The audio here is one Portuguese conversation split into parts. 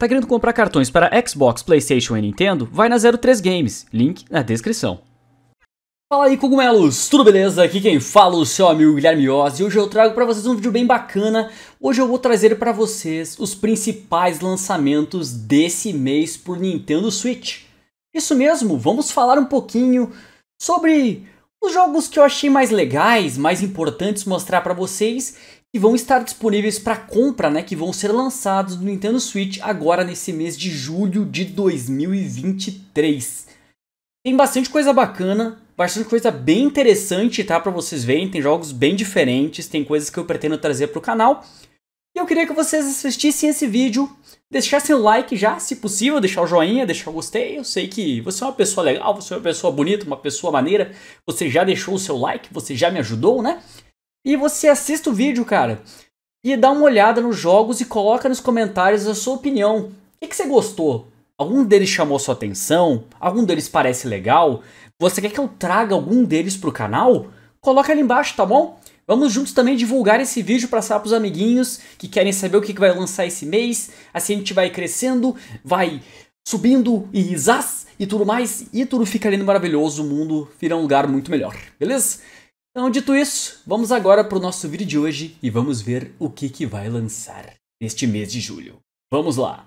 Tá querendo comprar cartões para Xbox, PlayStation e Nintendo? Vai na 03 Games, link na descrição. Fala aí, cogumelos, tudo beleza? Aqui quem fala é o seu amigo Guilherme Oz e hoje eu trago para vocês um vídeo bem bacana. Hoje eu vou trazer para vocês os principais lançamentos desse mês por Nintendo Switch. Isso mesmo, vamos falar um pouquinho sobre os jogos que eu achei mais legais, mais importantes mostrar para vocês, que vão estar disponíveis para compra, né, que vão ser lançados no Nintendo Switch agora nesse mês de julho de 2023. Tem bastante coisa bacana, bastante coisa bem interessante, tá, para vocês verem, tem jogos bem diferentes, tem coisas que eu pretendo trazer para o canal. E eu queria que vocês assistissem esse vídeo, deixassem o like já, se possível, deixar o joinha, deixar o gostei. Eu sei que você é uma pessoa legal, você é uma pessoa bonita, uma pessoa maneira, você já deixou o seu like, você já me ajudou, né? E você assista o vídeo, cara, e dá uma olhada nos jogos e coloca nos comentários a sua opinião. O que você gostou? Algum deles chamou sua atenção? Algum deles parece legal? Você quer que eu traga algum deles pro canal? Coloca ali embaixo, tá bom? Vamos juntos também divulgar esse vídeo para passar pros amiguinhos que querem saber o que vai lançar esse mês. Assim a gente vai crescendo, vai subindo e zaz e tudo mais. E tudo fica lindo, maravilhoso, o mundo vira um lugar muito melhor, beleza? Então, dito isso, vamos agora pro nosso vídeo de hoje e vamos ver o que vai lançar neste mês de julho. Vamos lá!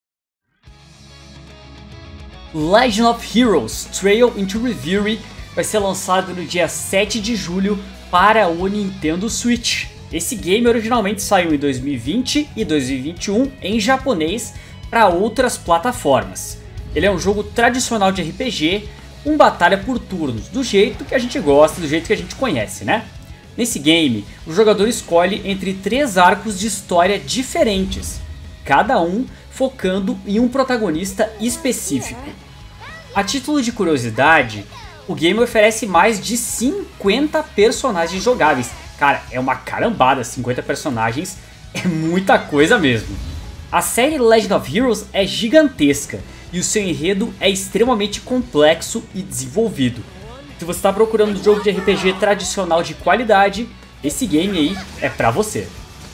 Legend of Heroes Trail into Reverie vai ser lançado no dia 7 de julho para o Nintendo Switch. Esse game originalmente saiu em 2020 e 2021 em japonês para outras plataformas. Ele é um jogo tradicional de RPG, com batalha por turnos, do jeito que a gente gosta, do jeito que a gente conhece, né? Nesse game, o jogador escolhe entre 3 arcos de história diferentes, cada um focando em um protagonista específico. A título de curiosidade, o game oferece mais de 50 personagens jogáveis. Cara, é uma carambada, 50 personagens é muita coisa mesmo. A série Legend of Heroes é gigantesca e o seu enredo é extremamente complexo e desenvolvido. Se você está procurando um jogo de RPG tradicional de qualidade, esse game aí é pra você.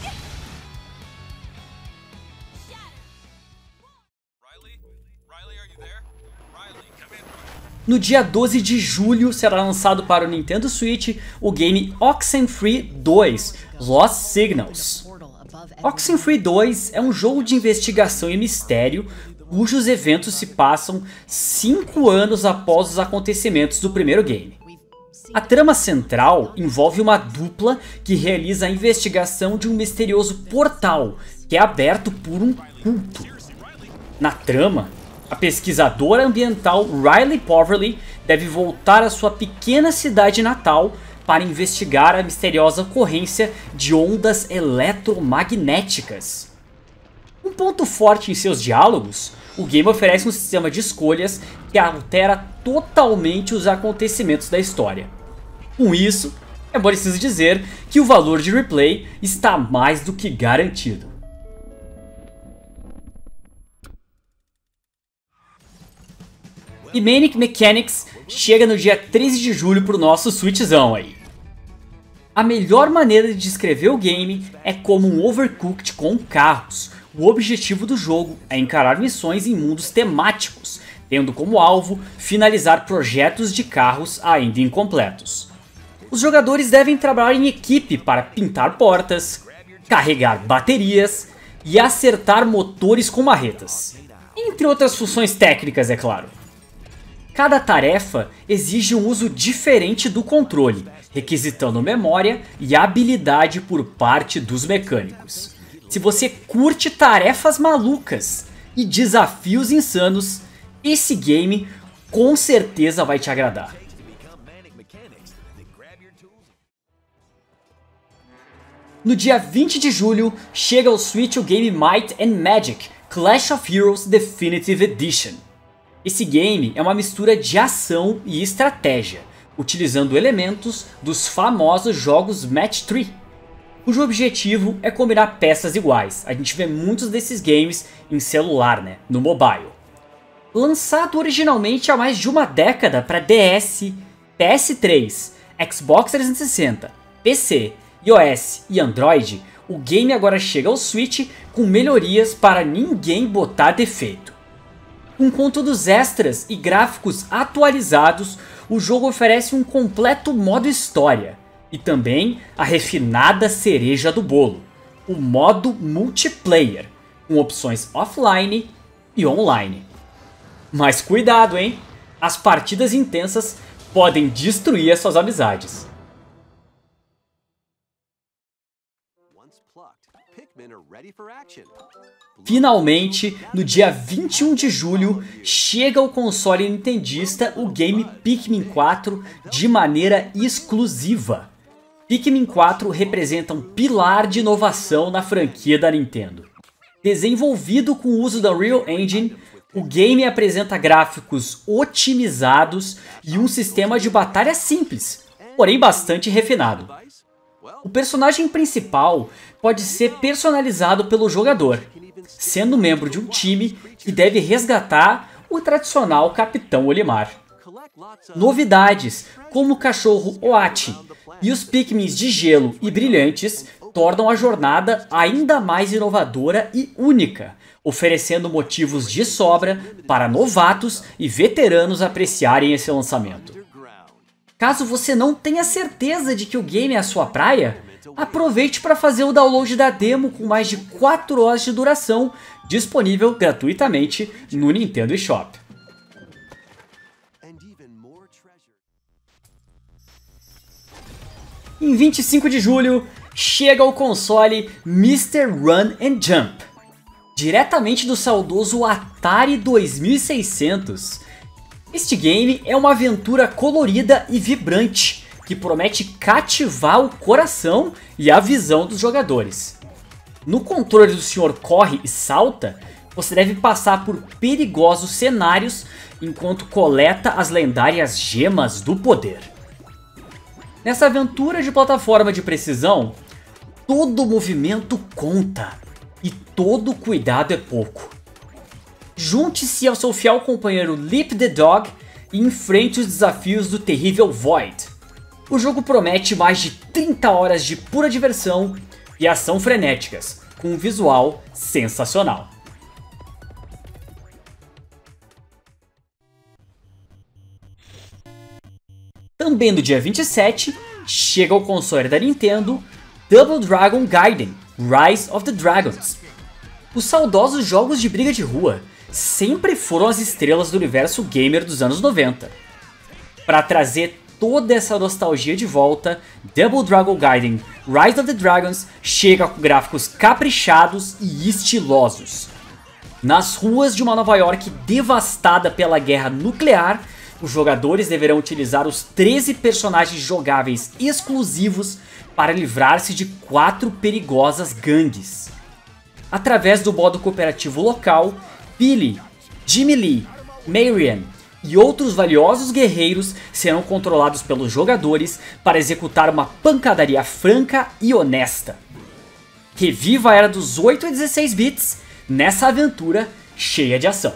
No dia 12 de julho será lançado para o Nintendo Switch o game Oxenfree 2 Lost Signals. Oxenfree 2 é um jogo de investigação e mistério cujos eventos se passam 5 anos após os acontecimentos do primeiro game. A trama central envolve uma dupla que realiza a investigação de um misterioso portal que é aberto por um culto. Na trama, a pesquisadora ambiental Riley Poverly deve voltar à sua pequena cidade natal para investigar a misteriosa ocorrência de ondas eletromagnéticas. Um ponto forte em seus diálogos, o game oferece um sistema de escolhas que altera totalmente os acontecimentos da história. Com isso, é preciso dizer que o valor de replay está mais do que garantido. E Manic Mechanics chega no dia 13 de julho para o nosso Switchzão aí. A melhor maneira de descrever o game é como um Overcooked com carros. O objetivo do jogo é encarar missões em mundos temáticos, tendo como alvo finalizar projetos de carros ainda incompletos. Os jogadores devem trabalhar em equipe para pintar portas, carregar baterias e acertar motores com marretas, entre outras funções técnicas, é claro. Cada tarefa exige um uso diferente do controle, requisitando memória e habilidade por parte dos mecânicos. Se você curte tarefas malucas e desafios insanos, esse game com certeza vai te agradar. No dia 20 de julho, chega ao Switch o game Might and Magic Clash of Heroes Definitive Edition. Esse game é uma mistura de ação e estratégia, utilizando elementos dos famosos jogos Match 3, cujo objetivo é combinar peças iguais. A gente vê muitos desses games em celular, né, no mobile. Lançado originalmente há mais de uma década para DS, PS3, Xbox 360, PC, iOS e Android, o game agora chega ao Switch com melhorias para ninguém botar defeito. Com conteúdos extras e gráficos atualizados, o jogo oferece um completo modo história e também a refinada cereja do bolo, o modo multiplayer, com opções offline e online. Mas cuidado, hein? As partidas intensas podem destruir as suas amizades. Finalmente, no dia 21 de julho, chega ao console nintendista o game Pikmin 4 de maneira exclusiva. Pikmin 4 representa um pilar de inovação na franquia da Nintendo. Desenvolvido com o uso da Unreal Engine, o game apresenta gráficos otimizados e um sistema de batalha simples, porém bastante refinado. O personagem principal pode ser personalizado pelo jogador, sendo membro de um time que deve resgatar o tradicional Capitão Olimar. Novidades, como o cachorro Oachi e os Pikmins de gelo e brilhantes, tornam a jornada ainda mais inovadora e única, oferecendo motivos de sobra para novatos e veteranos apreciarem esse lançamento. Caso você não tenha certeza de que o game é a sua praia, aproveite para fazer o download da demo com mais de 4 horas de duração, disponível gratuitamente no Nintendo eShop. Em 25 de julho, chega ao console Mr. Run and Jump, diretamente do saudoso Atari 2600. Este game é uma aventura colorida e vibrante, que promete cativar o coração e a visão dos jogadores. No controle do Sr. Corre e Salta, você deve passar por perigosos cenários enquanto coleta as lendárias gemas do poder. Nessa aventura de plataforma de precisão, todo movimento conta e todo cuidado é pouco. Junte-se ao seu fiel companheiro Leap the Dog e enfrente os desafios do terrível Void. O jogo promete mais de 30 horas de pura diversão e ação frenéticas, com um visual sensacional. Também no dia 27, chega ao console da Nintendo Double Dragon Gaiden Rise of the Dragons. Os saudosos jogos de briga de rua sempre foram as estrelas do universo gamer dos anos 90. Para trazer toda essa nostalgia de volta, Double Dragon Gaiden Rise of the Dragons chega com gráficos caprichados e estilosos. Nas ruas de uma Nova York devastada pela guerra nuclear, os jogadores deverão utilizar os 13 personagens jogáveis exclusivos para livrar-se de 4 perigosas gangues. Através do modo cooperativo local, Billy, Jimmy Lee, Marian e outros valiosos guerreiros serão controlados pelos jogadores para executar uma pancadaria franca e honesta. Reviva a era dos 8 e 16 bits nessa aventura cheia de ação.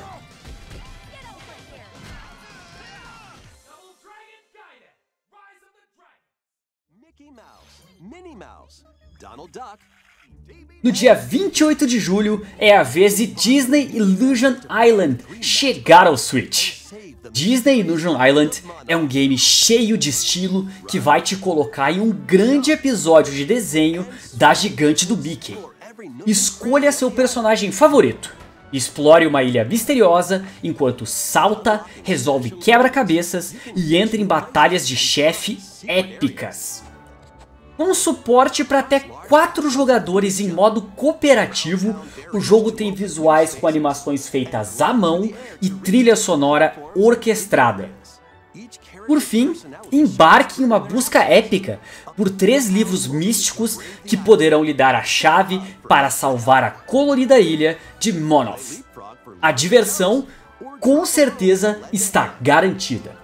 No dia 28 de julho é a vez de Disney Illusion Island chegar ao Switch. Disney Illusion Island é um game cheio de estilo que vai te colocar em um grande episódio de desenho da gigante do Mickey. Escolha seu personagem favorito, explore uma ilha misteriosa enquanto salta, resolve quebra-cabeças e entra em batalhas de chefe épicas. Com suporte para até 4 jogadores em modo cooperativo, o jogo tem visuais com animações feitas à mão e trilha sonora orquestrada. Por fim, embarque em uma busca épica por 3 livros místicos que poderão lhe dar a chave para salvar a colorida ilha de Monoth. A diversão, com certeza, está garantida.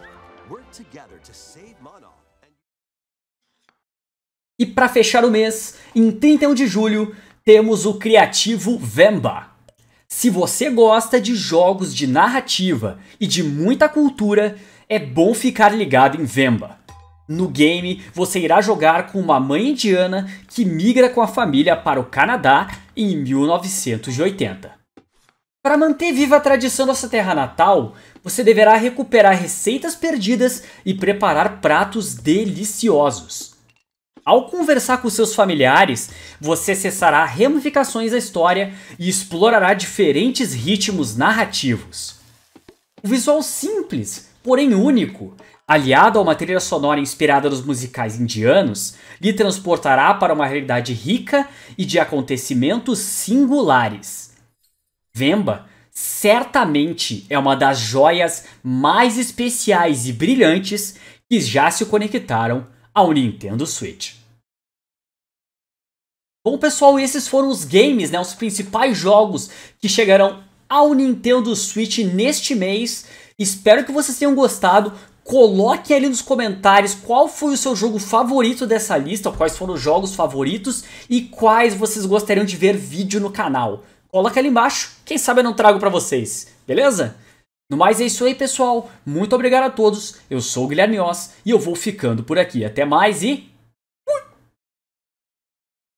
E para fechar o mês, em 31 de julho, temos o criativo Vemba. Se você gosta de jogos de narrativa e de muita cultura, é bom ficar ligado em Vemba. No game, você irá jogar com uma mãe indiana que migra com a família para o Canadá em 1980. Para manter viva a tradição da sua terra natal, você deverá recuperar receitas perdidas e preparar pratos deliciosos. Ao conversar com seus familiares, você acessará ramificações da história e explorará diferentes ritmos narrativos. O visual simples, porém único, aliado a uma trilha sonora inspirada nos musicais indianos, lhe transportará para uma realidade rica e de acontecimentos singulares. Vemba certamente é uma das joias mais especiais e brilhantes que já se conectaram ao Nintendo Switch. Bom, pessoal, esses foram os games, os principais jogos que chegarão ao Nintendo Switch neste mês. Espero que vocês tenham gostado. Coloque ali nos comentários qual foi o seu jogo favorito dessa lista, quais foram os jogos favoritos e quais vocês gostariam de ver vídeo no canal. Coloca ali embaixo, quem sabe eu não trago pra vocês, beleza? No mais é isso aí, pessoal. Muito obrigado a todos. Eu sou o Guilherme Oz e eu vou ficando por aqui. Até mais e